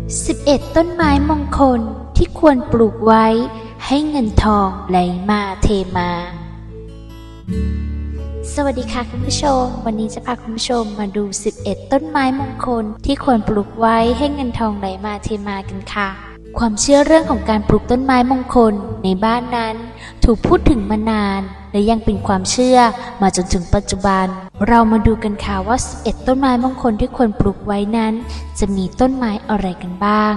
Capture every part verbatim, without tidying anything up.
สิบเอ็ด ต้นไม้มงคลที่ควรปลูกไว้ให้เงินทองไหลมาเทมา สวัสดีค่ะคุณผู้ชมวันนี้จะพาคุณผู้ชมมาดูสิบเอ็ดต้นไม้มงคลที่ควรปลูกไว้ให้เงินทองไหลมาเทมากันค่ะความเชื่อเรื่องของการปลูกต้นไม้มงคลในบ้านนั้นถูกพูดถึงมานานและยังเป็นความเชื่อมาจนถึงปัจจุบันเรามาดูกันค่ะว่าสิบเอ็ดต้นไม้มงคลที่ควรปลูกไว้นั้นจะมีต้นไม้อะไรกันบ้าง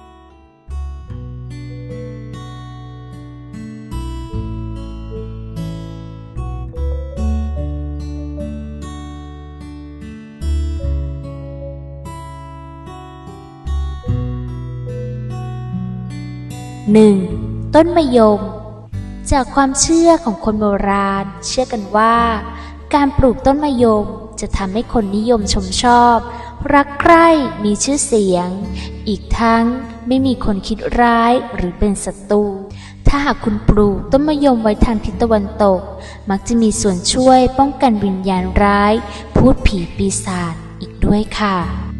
หนึ่ง ต้นมะยมจากความเชื่อของคนโบราณเชื่อกันว่าการปลูกต้นมะยมจะทำให้คนนิยมชมชอบรักใคร่มีชื่อเสียงอีกทั้งไม่มีคนคิดร้ายหรือเป็นศัตรูถ้าหากคุณปลูกต้นมะยมไว้ทางทิศตะวันตกมักจะมีส่วนช่วยป้องกันวิญญาณร้ายพูดผีปีศาจอีกด้วยค่ะ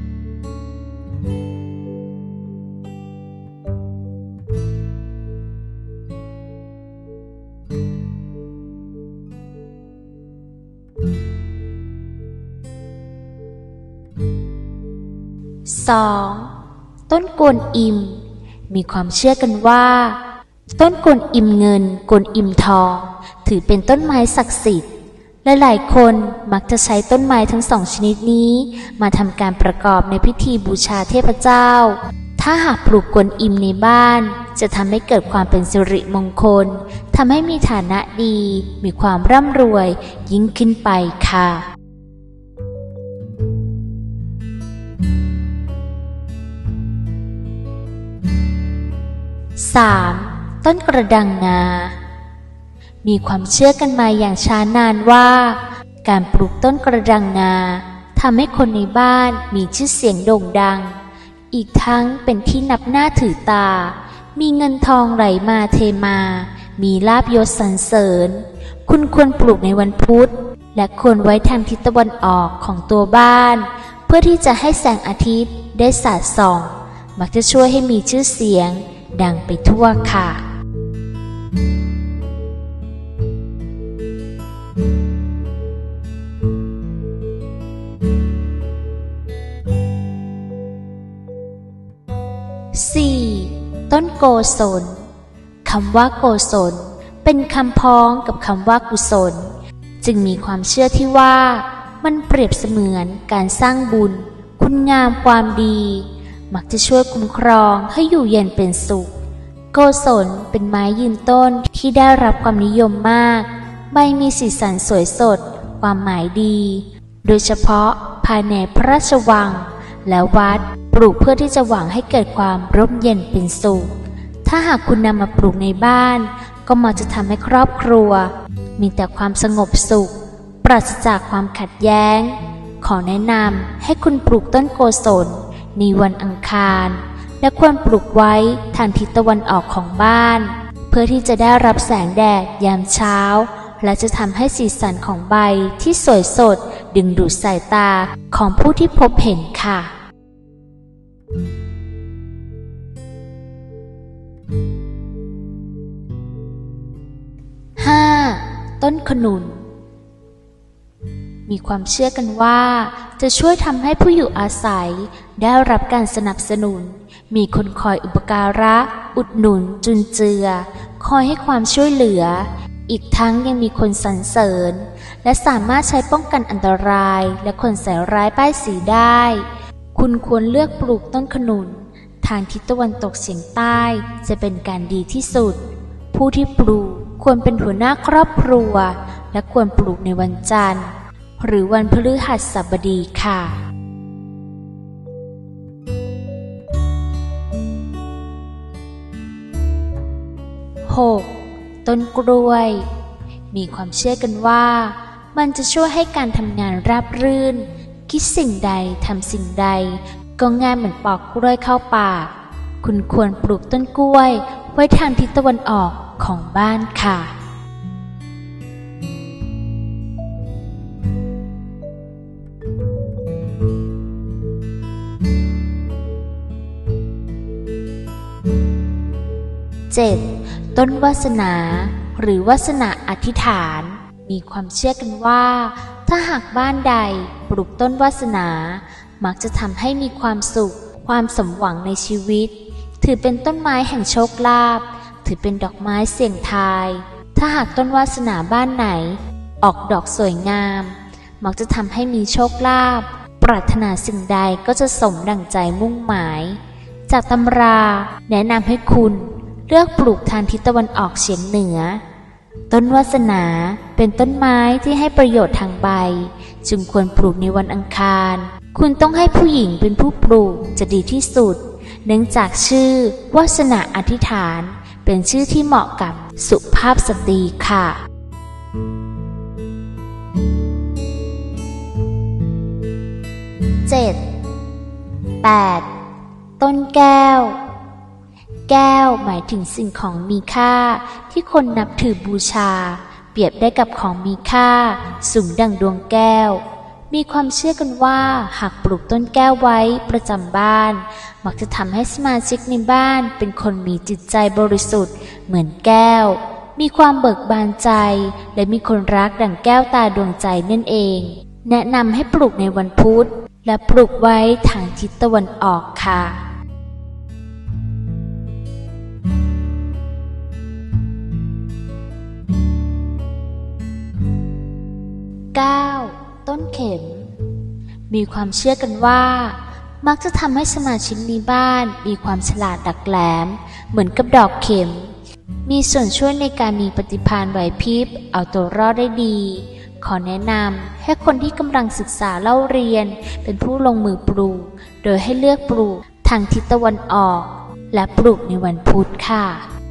สอง ต้นกวนอิมมีความเชื่อกันว่าต้นกวนอิมเงินกวนอิมทองถือเป็นต้นไม้ศักดิ์สิทธิ์และหลายคนมักจะใช้ต้นไม้ทั้งสองชนิดนี้มาทำการประกอบในพิธีบูชาเทพเจ้าถ้าหากปลูกกวนอิมในบ้านจะทำให้เกิดความเป็นสิริมงคลทำให้มีฐานะดีมีความร่ำรวยยิ่งขึ้นไปค่ะสาม ต้นกระดังงามีความเชื่อกันมาอย่างช้านานว่าการปลูกต้นกระดังงาทำให้คนในบ้านมีชื่อเสียงโด่งดังอีกทั้งเป็นที่นับหน้าถือตามีเงินทองไหลมาเทมามีลาภยศสรรเสริญคุณควรปลูกในวันพุธและควรไว้ทางทิศตะวันออกของตัวบ้านเพื่อที่จะให้แสงอาทิตย์ได้สาดส่องมักจะช่วยให้มีชื่อเสียงดังไปทั่วค่ะสี่ ต้นโกศลคำว่าโกศลเป็นคำพ้องกับคำว่ากุศลจึงมีความเชื่อที่ว่ามันเปรียบเสมือนการสร้างบุญคุณงามความดีมักจะช่วยคุ้มครองให้อยู่เย็นเป็นสุขโกศลเป็นไม้ยืนต้นที่ได้รับความนิยมมากใบมีสีสันสวยสดความหมายดีโดยเฉพาะภายในพระราชวังและวัดปลูกเพื่อที่จะหวังให้เกิดความร่มเย็นเป็นสุขถ้าหากคุณนำมาปลูกในบ้านก็มักจะทำให้ครอบครัวมีแต่ความสงบสุขปราศจากความขัดแย้งขอแนะนำให้คุณปลูกต้นโกศลในวันอังคารและควรปลูกไว้ทางทิศตะวันออกของบ้านเพื่อที่จะได้รับแสงแดดยามเช้าและจะทำให้สีสันของใบที่สวยสดดึงดูดสายตาของผู้ที่พบเห็นค่ะห้า ต้นขนุนมีความเชื่อกันว่าจะช่วยทำให้ผู้อยู่อาศัยได้รับการสนับสนุนมีคนคอยอุปการะอุดหนุนจุนเจือคอยให้ความช่วยเหลืออีกทั้งยังมีคนสรรเสริญและสามารถใช้ป้องกันอันตรายและคนใส่ร้ายป้ายสีได้คุณควรเลือกปลูกต้นขนุนทางทิศตะวันตกเฉียงใต้จะเป็นการดีที่สุดผู้ที่ปลูกควรเป็นหัวหน้าครอบครัวและควรปลูกในวันจันทร์หรือวันพฤหัสบดีค่ะหก ต้นกล้วยมีความเชื่อกันว่ามันจะช่วยให้การทำงานราบรื่นคิดสิ่งใดทำสิ่งใดก็ง่ายเหมือนปอกกล้วยเข้าปากคุณควรปลูกต้นกล้วยไว้ทางทิศตะวันออกของบ้านค่ะ หเจ็ดต้นวาสนาหรือวาสนาอธิษฐานมีความเชื่อกันว่าถ้าหากบ้านใดปลูกต้นวาสนามักจะทำให้มีความสุขความสมหวังในชีวิตถือเป็นต้นไม้แห่งโชคลาภถือเป็นดอกไม้เสี่ยงทายถ้าหากต้นวาสนาบ้านไหนออกดอกสวยงามมักจะทำให้มีโชคลาภปรารถนาสิ่งใดก็จะสมดั่งใจมุ่งหมายจากตำราแนะนำให้คุณเลือกปลูกทางทิศตะวันออกเฉียงเหนือต้นวาสนาเป็นต้นไม้ที่ให้ประโยชน์ทางใบจึงควรปลูกในวันอังคารคุณต้องให้ผู้หญิงเป็นผู้ปลูกจะดีที่สุดเนื่องจากชื่อวาสนาอธิษฐานเป็นชื่อที่เหมาะกับสุภาพสตรีค่ะเจ็ด แปด ต้นแก้วแก้วหมายถึงสิ่งของมีค่าที่คนนับถือบูชาเปรียบได้กับของมีค่าสูงดั่งดวงแก้วมีความเชื่อกันว่าหากปลูกต้นแก้วไว้ประจำบ้านมักจะทำให้สมาชิกในบ้านเป็นคนมีจิตใจบริสุทธิ์เหมือนแก้วมีความเบิกบานใจและมีคนรักดั่งแก้วตาดวงใจนั่นเองแนะนำให้ปลูกในวันพุธและปลูกไว้ทางทิศตะวันออกค่ะเก้า ต้นเข็มมีความเชื่อกันว่ามักจะทำให้สมาชิกในบ้านมีความฉลาดดักแหลมเหมือนกับดอกเข็มมีส่วนช่วยในการมีปฏิภาณไหวพริบเอาตัวรอดได้ดีขอแนะนำให้คนที่กำลังศึกษาเล่าเรียนเป็นผู้ลงมือปลูกโดยให้เลือกปลูกทางทิศตะวันออกและปลูกในวันพุธค่ะ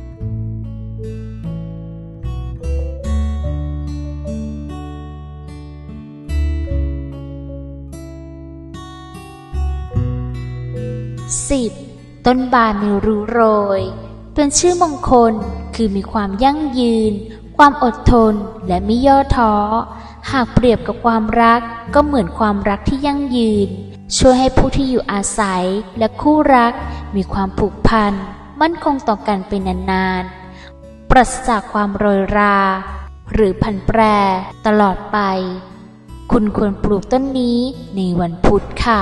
สิบ ต้นบานไม่รู้โรยเป็นชื่อมงคลคือมีความยั่งยืนความอดทนและไม่ย่อท้อหากเปรียบกับความรักก็เหมือนความรักที่ยั่งยืนช่วยให้ผู้ที่อยู่อาศัยและคู่รักมีความผูกพันมั่นคงต่อกันเป็นนานๆปราศจากความโรยราหรือผันแปรตลอดไปคุณควรปลูกต้นนี้ในวันพุธค่ะ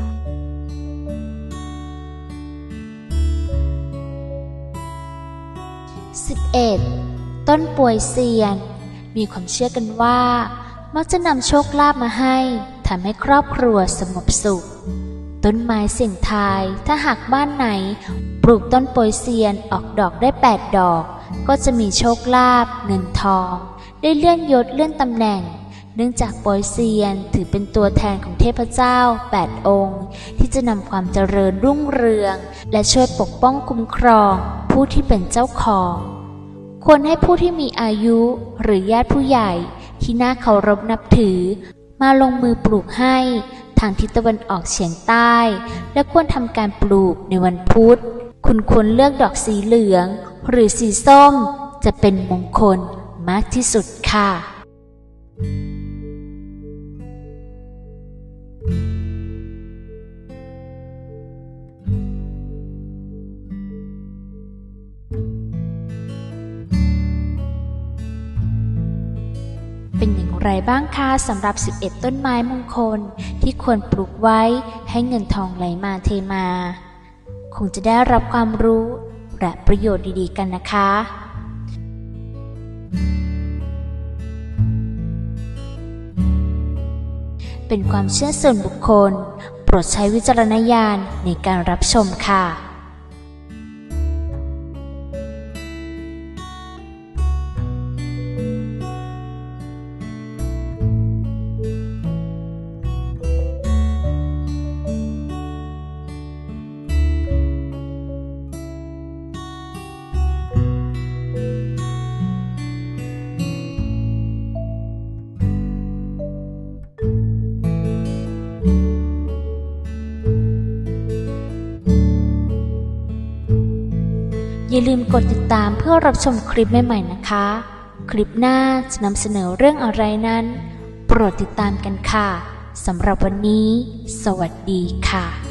สิบเอ็ด ต้นป่วยเซียนมีความเชื่อกันว่ามักจะนำโชคลาภมาให้ทำให้ครอบครัวสงบสุขต้นไม้เสี่ยงทายถ้าหากบ้านไหนปลูกต้นป่วยเซียนออกดอกได้แปดดอกก็จะมีโชคลาภเงินทองได้เลื่อนยศเลื่อนตำแหน่งเนื่องจากป่วยเซียนถือเป็นตัวแทนของเทพเจ้าแปดองค์ที่จะนำความเจริญรุ่งเรืองและช่วยปกป้องคุ้มครองผู้ที่เป็นเจ้าของควรให้ผู้ที่มีอายุหรือญาติผู้ใหญ่ที่น่าเคารพนับถือมาลงมือปลูกให้ทางทิศตะวันออกเฉียงใต้และควรทำการปลูกในวันพุธคุณควรเลือกดอกสีเหลืองหรือสีส้มจะเป็นมงคลมากที่สุดค่ะเป็นอย่างไรบ้างคะสำหรับสิบเอ็ดต้นไม้มงคลที่ควรปลูกไว้ให้เงินทองไหลมาเทมาคงจะได้รับความรู้และประโยชน์ดีๆกันนะคะเป็นความเชื่อส่วนบุคคลโปรดใช้วิจารณญาณในการรับชมค่ะอย่าลืมกดติดตามเพื่อรับชมคลิปใหม่ๆนะคะคลิปหน้าจะนำเสนอเรื่องอะไรนั้นโปรดติดตามกันค่ะสำหรับวันนี้สวัสดีค่ะ